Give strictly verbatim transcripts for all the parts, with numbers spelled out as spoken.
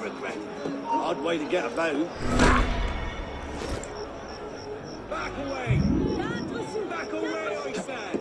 regret. Hard way to get about. Back away! Back away, I said!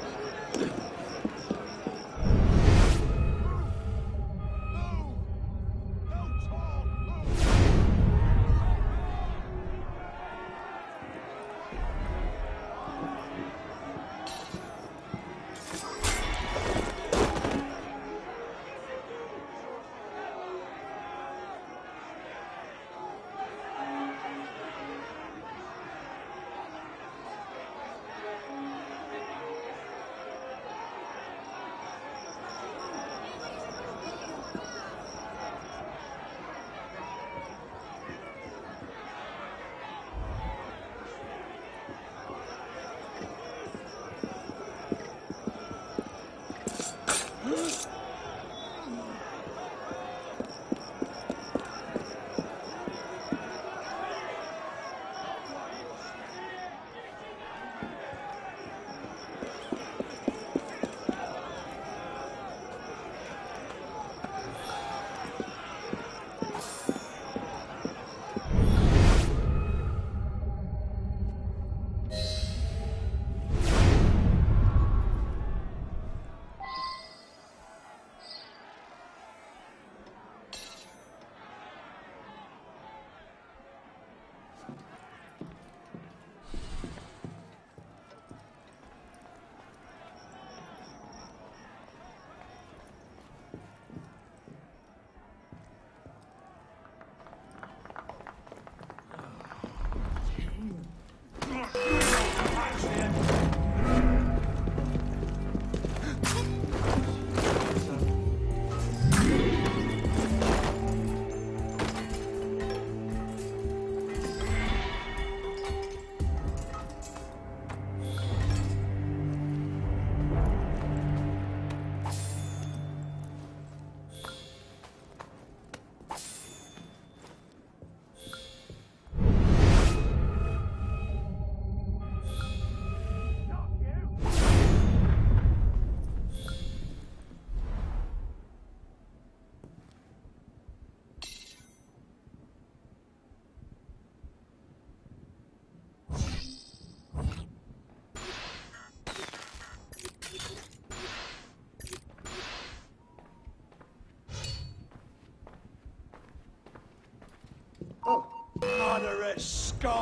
Moderate scum!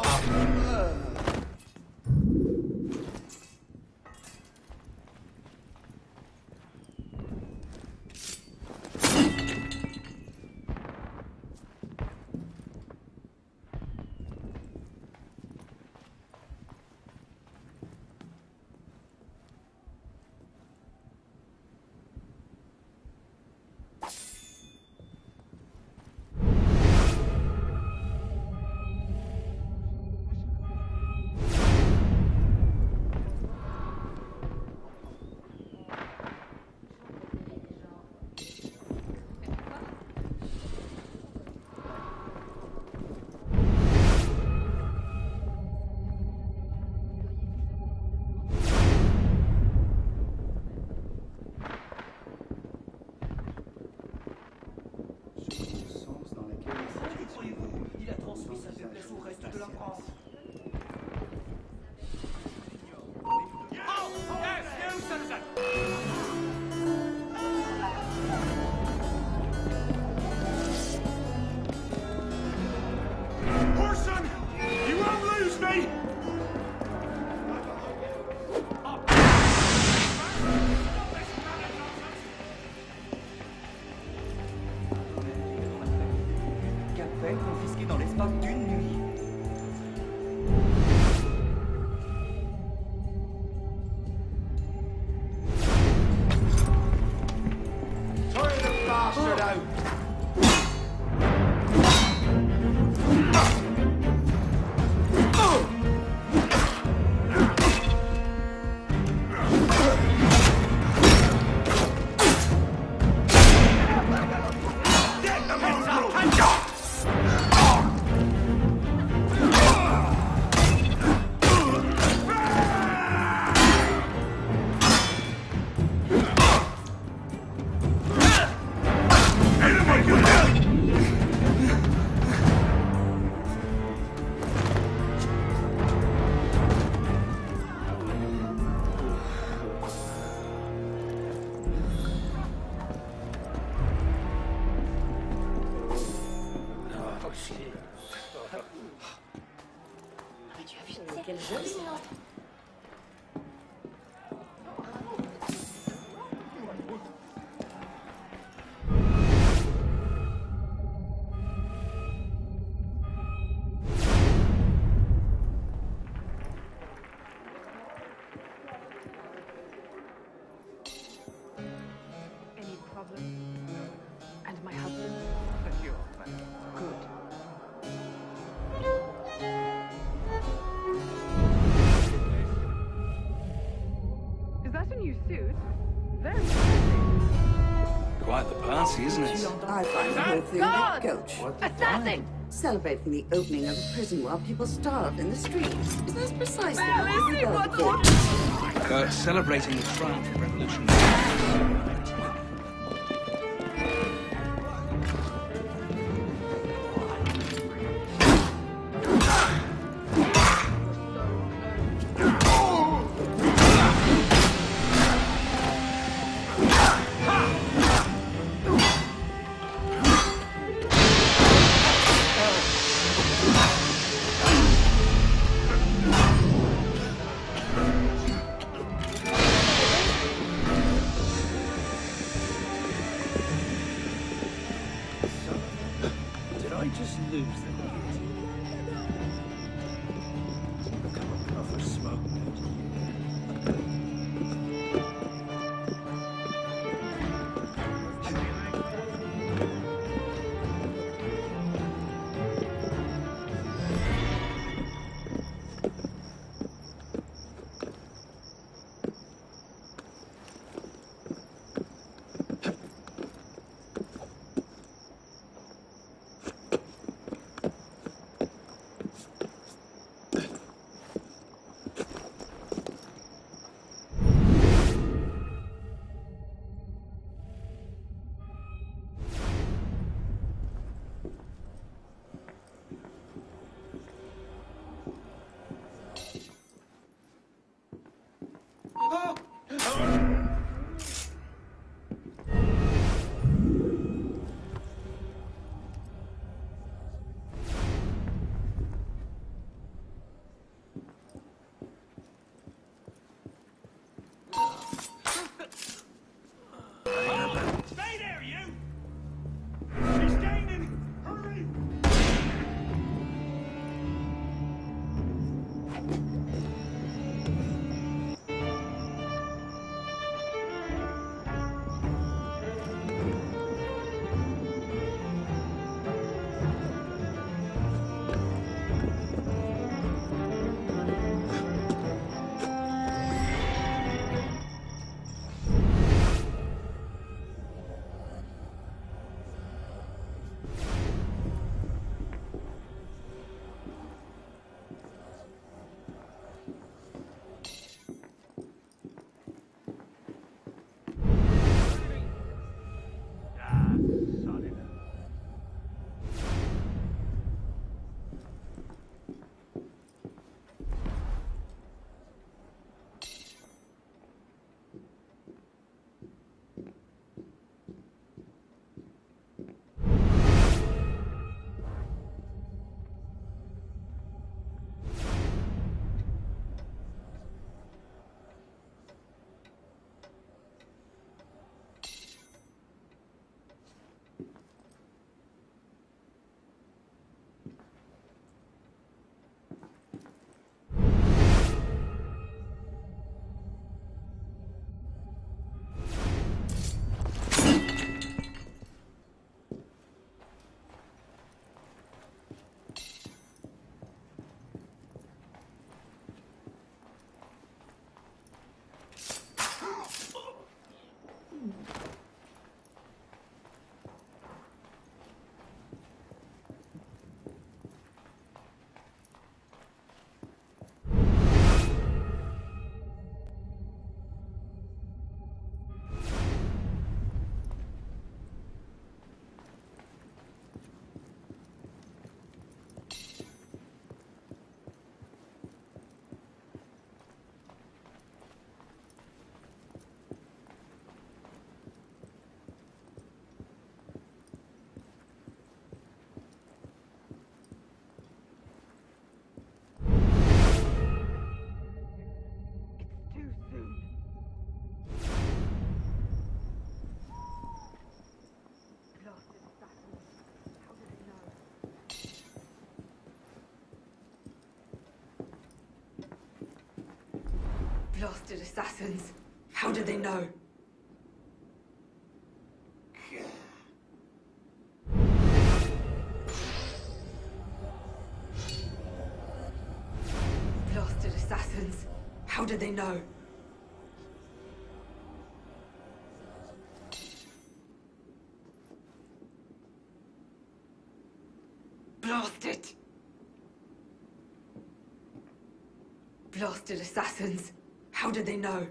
Confisqué dans l'espace d'une nuit. Turn the bastard out! Get them inside! Quel joli mélange. Any problem? And my husband? You're good. Is that a new suit? Very interesting. Quite the party, isn't it? I find the whole thing a coach. Assassin! Celebrating the opening of a prison while people starve in the streets. That's precisely Well, what is it we're what about. Uh, celebrating the triumph of revolution. Did I just lose them? Come on, go for a smoke, mate. Blasted assassins. How did they know? Blasted assassins. How did they know? Blast it! Blasted assassins. How did they know?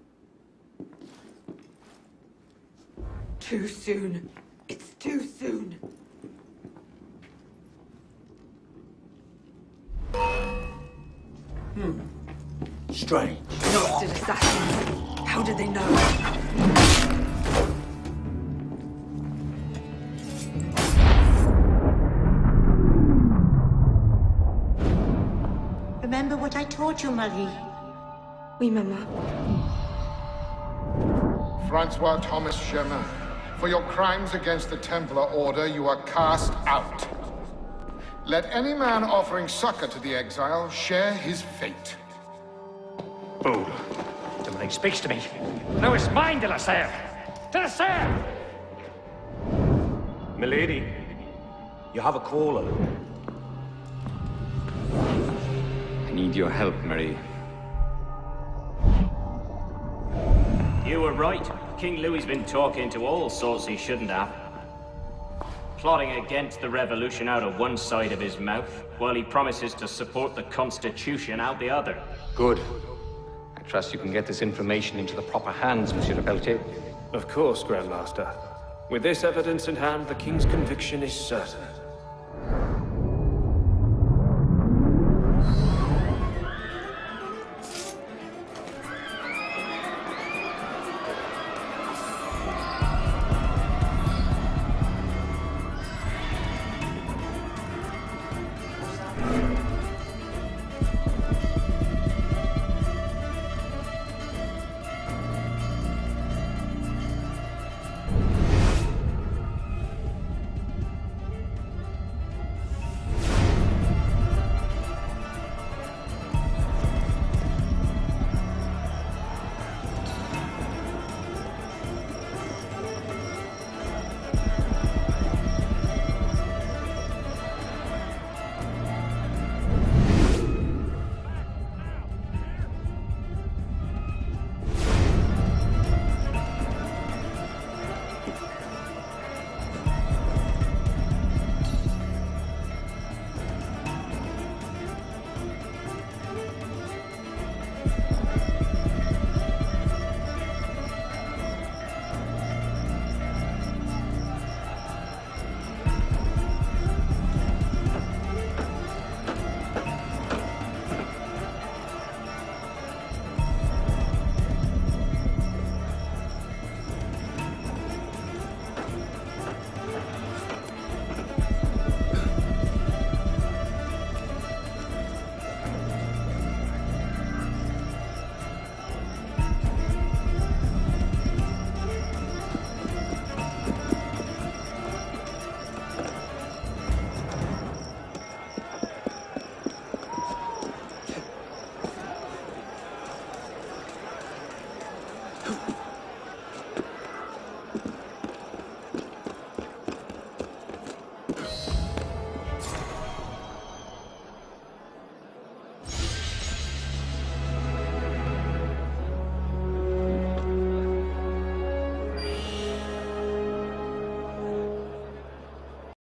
Too soon. It's too soon. Hmm. Strange. Blasted assassins. How did they know? Remember what I taught you, Marie? Oui, Mama. Francois Thomas Chemin, for your crimes against the Templar Order, you are cast out. Let any man offering succor to the exile share his fate. Fool. Dominic speaks to me. No, it's mine, de la Serre. De la Serre! Milady, you have a caller. I need your help, Marie. You were right. King Louis's been talking to all sorts he shouldn't have. Plotting against the revolution out of one side of his mouth, while he promises to support the Constitution out the other. Good. I trust you can get this information into the proper hands, Monsieur de Pelletier. Of course, Grand Master. With this evidence in hand, the King's conviction is certain.